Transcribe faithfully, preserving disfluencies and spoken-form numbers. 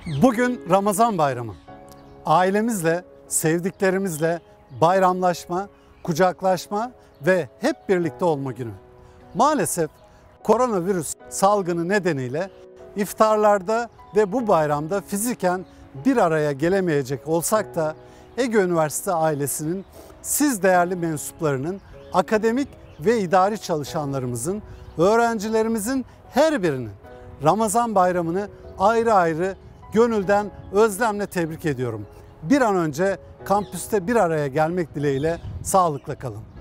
Bugün Ramazan Bayramı. Ailemizle, sevdiklerimizle bayramlaşma, kucaklaşma ve hep birlikte olma günü. Maalesef koronavirüs salgını nedeniyle iftarlarda ve bu bayramda fiziken bir araya gelemeyecek olsak da Ege Üniversite ailesinin, siz değerli mensuplarının, akademik ve idari çalışanlarımızın, öğrencilerimizin her birinin Ramazan Bayramı'nı ayrı ayrı gönülden özlemle tebrik ediyorum. Bir an önce kampüste bir araya gelmek dileğiyle sağlıkla kalın.